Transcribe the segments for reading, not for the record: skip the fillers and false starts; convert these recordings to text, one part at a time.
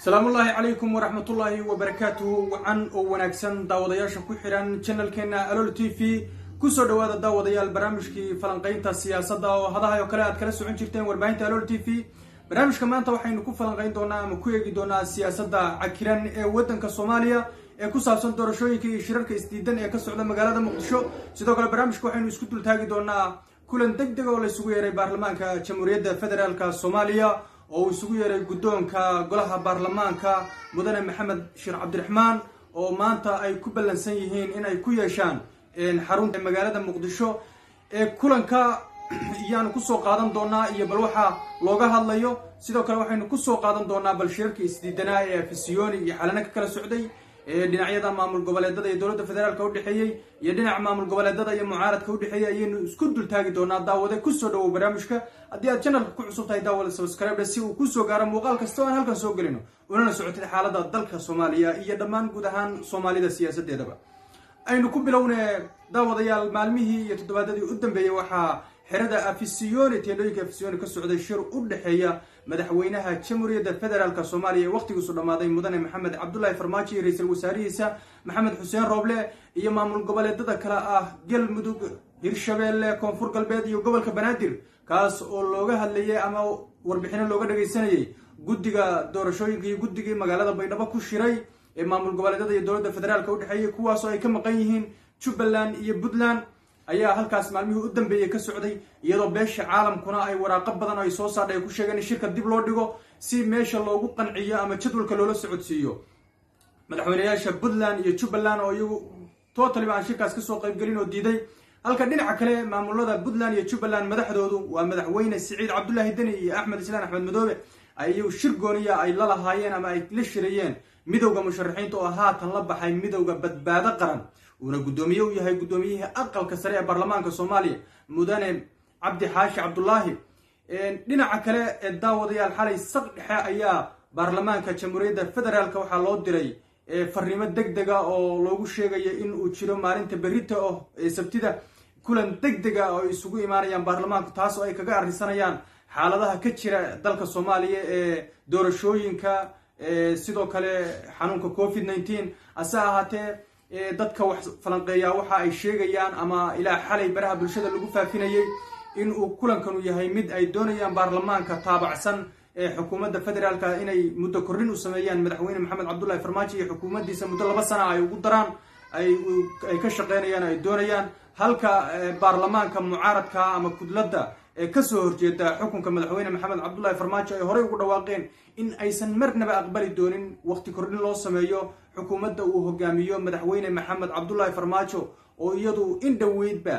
السلام الله عليكم ورحمة الله وبركاته وعن ونكسن داودياش كحيران channel كنا ألول تي في كسر دواد داوديال برامج كي فلنقين السياسة دا وهذا هاي وكلات كلا سوين شرتين وربعين ألول تي في برامج كمان توحين نكون فلنقين دونا مكوية دونا السياسة دا عكيران ودن كصوماليا كوسابسن دورشوي كي شركة استيدان كسعودة مقالة مقدشو سيدو كلا برامج كوحين يسكتوا التاجي دونا كلن دقدقة ولا سويري برلمان كجمهورية فدرال كصوماليا oo isugu yeeray gudoonka golaha baarlamaanka mudane maxamed sheekh cabdiraxmaan oo maanta ay ku balansan yihiin in ay ku yeeshaan xarunta magaalada muqdisho ee kulanka iyaan ku soo qaadan doonaa iyo bal waxa looga hadlayo sidoo kale waxaynu ku soo qaadan doonaa bal shirka isdiidanaa ee Afisiyoni iyo xalana kala socday dhinacyada maamul goboleedada iyo dawladda federaalka u dhaxeeyay iyo dhinaca maamul goboleedada iyo mucaaradka u dhaxeeyay ayaynu isku dul taagi doonaa daawada ku soo dhaw barnaamijka haddii aad channelka ku cusub tahay daawada subscribe si uu ku soo gaaro muuqaal kasta oo aan halkan soo galino una socotay xaaladda dalka Soomaaliya iyo dhammaan guud ahaan Soomaalida siyaasadeedaba aynu ku bilownay daawadayaal maalmihii iyo toddobaadadii u dambeeyay waxa xirada Afisiyoni teendooyinka Afisiyoni ka socday shir u dhaxeeya madaxweynaha jamhuuriyadda federaalka Soomaaliya waqtigiisu dhamaaday mudane maxamed cabdullaahi farmaajo iyo ra'iisul wasaarihiisa maxamed xuseen rooble iyo maamul goboleedada kala ah galmudug hirshabeelle koonfur galbeed iyo gobolka banaadir kaas oo looga hadlayay ama warbixino looga dhageysanayay guddiga doorashooyinka iyo guddiga magaalada baydhabo ku shiray ee maamul goboleedada iyo dawladda federaalka u dhaxeeyay kuwaas oo ay ka maqan yihiin Jubbaland iyo Puntland ayaa halkaas maalmihii u dambeeyay ka socday iyadoo beesha caalamkuna ay waraaqo badan ay soo saarday ku sheegeen in shirka dib loo dhigo si meesha loogu qanciyo ama jadwalka loola socodsiiyo madaxweynayaasha Puntland iyo Jubbaland oo iyagu totally aan shirkaas ka soo qayb galin oo diiday halka dhinaca kale maamulada Puntland iyo Jubbaland madaxdoodu waa madaxweyne Siciid Cabdullaahi Dani iyo Axmed Islaan Axmed Madoobe ay shir gooniya ay la lahaayeen ama ay la shirayeen midowga musharaxiinta oo haatan la baxay midowga badbaado qaran una gudoomiye u yahay gudoomiyihii aqalka sare ee baarlamaanka Soomaaliya mudane Cabdi Xaashi Cabdullaahi dhinaca kale ee daawadayaal xalay saq dhexe ayaa baarlamaanka jamhuuriyadda federaalka waxa loo diray fariimo degdega oo loogu sheegay in uu jiro maalinta berrito ee sabtida kulan degdega oo isugu imaanayaan baarlamaanka taas oo ay kaga arrinsanayaan xaaladaha ka jira dalka Soomaaliya ee doorashooyinka sidoo kale xanuunka COVID-19 asa ahaatee dadka wax falanqeeya waxa ay sheegayaan ama ilaa xalay baraha bulshada lagu faafinayay in uu kulankan yahay mid ay doonayaan baarlamaanka taabacsan ee xukuumadda federaalka inay muddo korrin u sameeyaan madaxweyne maxamed cabdullaahi farmaajo iyo xukuumaddiisa muddo 2 sano ay ugu daraan ay ka shaqeynayaan ay doonayaan halka baarlamaanka mucaaradka ama kudladda ka soo horjeeda xukunka madaxweyne maxamed cabdullaahi farmaajo ay horey ugu dhawaaqeen in aysan marnaba aqbali doonin waqti kordhin loo sameeyo xukuumadda uu hogaamiyo madaxweyne maxamed cabdullaahi farmaajo oo iyadu in dhaweydba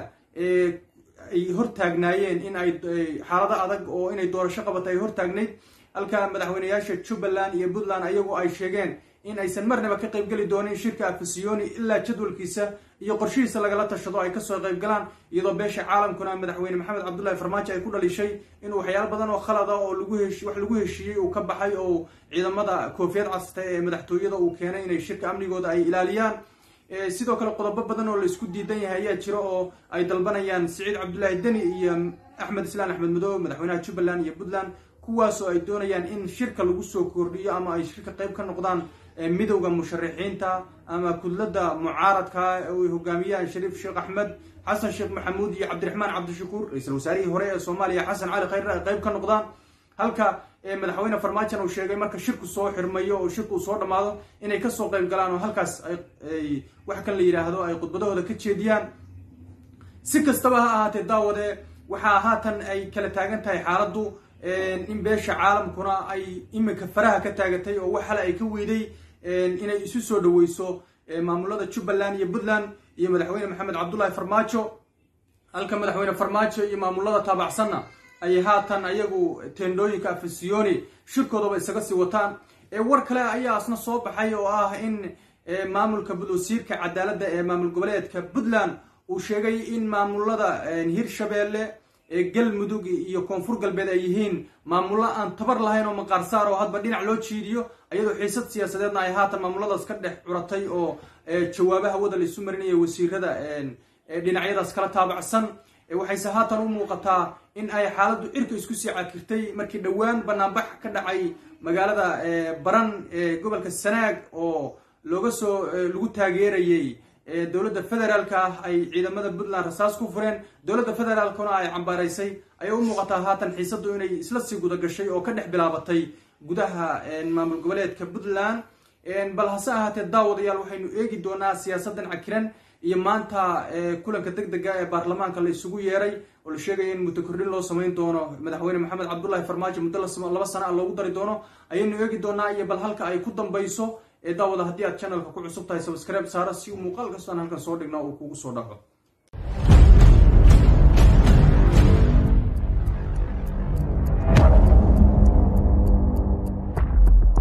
ay hortaagnaayeen in ay xaalado adag oo inay doorasho qabato ay hortaagnayd halka madaxweynayaasha Jubbaland iyo Puntland ayagu ay sheegeen in aysan marnaba ka qayb gali doonin shirka Afisiyoni ilaa jadwalkiisa iyo qorshihiisa lagala tashado ay ka soo qayb galaan iyadoo beesha caalamkuna madaxweyne maxamed cabdullaahi farmaajo ay ku dhalishay in waxyaalo badan oo khalad ah oo lagu heshiiyay uu ka baxay oo ciidamada koofiyad casta ee madaxtooyada uu keenay inay shirka amnigooda ay ilaaliyaan sidoo kale qodobo badan oo la isku diidan yahay ayaa jira oo ay dalbanayaan Siciid Cabdullaahi Dani iyo Axmed Islaan Axmed Madoobe madaxweynaha Jubbaland iyo Puntland kuwaas oo ay doonayaan in shirka lagu soo kordhiyo ama ay shirka qayb ka noqdaan midowga musharaxiinta ama kudladda mucaaradka oo hogaamiyaan Shariif Sheekh Axmed Xasan Sheekh Maxamuud iyo Cabdiraxmaan Cabdishakuur ra'iisul wasaarihii hore ee Soomaaliya Xasan Cali Khayre ay qayb ka noqdaan halka madaxweyne farmaajo uu sheegay marka shirku soo xirmayo oo shirku soo dhamaado inay ka soo qayb galaan oo halkaas ay wax kan la yiraahdo ay khudbadahooda ka jeediyaan si kastaba ha ahaatee daawade waxa haatan ay kala taagan tahay xaaladdu in beesha caalamkuna ay imika faraha ka taagatay oo waxa ay ka weeday inay isu soo dhaweyso maamulada Jubbaland iyo Puntland iyo madaxweyne maxamed cabdullaahi farmaajo halka madaxweyne farmaajo iyo maamulada taabacsanna ay haatan ayagu teendooyinka Afisiyoni shirkooda isaga sii wataan war kale ayaa asna soo baxay oo ah in maamulka wasiirka cadaaladda ee maamul goboleedka Puntland uu sheegay in maamulada hirshabeelle galmudug iyo koonfur galbeed ay yihiin maamulo aan tabar lahayn oo maqaar saar oo hadba dhinac loo jiidiyo ayadoo xiisad siyaasadeedna ay haatan maamuladaas ka dhex curatay oo jawaabaha wada la isu marinaya wasiirada dhinacyadaas kala taabacsan waxayse haatan u muuqataa in ay xaaladdu cirka isku sii cakirtay markii dhowaan banaanbax ka dhacay magaalada baran ee gobolka sanaag oo lagu taageerayay dowladda federaalka ah ay ciidamada puntland rasaas ku fureen dowladda federaalkuna ay cambaaraysay ayay u muuqataa haatan xiisaddu inay isla sii guda gashay oo ka dhex bilaabatay gudaha maamul goboleedka puntland bal hase ahaatee daawadayaal waxaynu eegi doonaa siyaasadan cakiran iyo maanta kulanka degdega ee baarlamaanka la isugu yeeray oo la sheegaya in muddo kordhin loo samayn doono madaxweyne maxamed cabdullaahi farmaajo muddo 2 sano loogu dari doono ayaynu eegi doonaa iyo bal halka ay ku dambayso daawada haddii aad channelka ku cusub tahay subscribe saara si uu muuqaal kastaan halkan soo dhigna uu kugu soo dhaco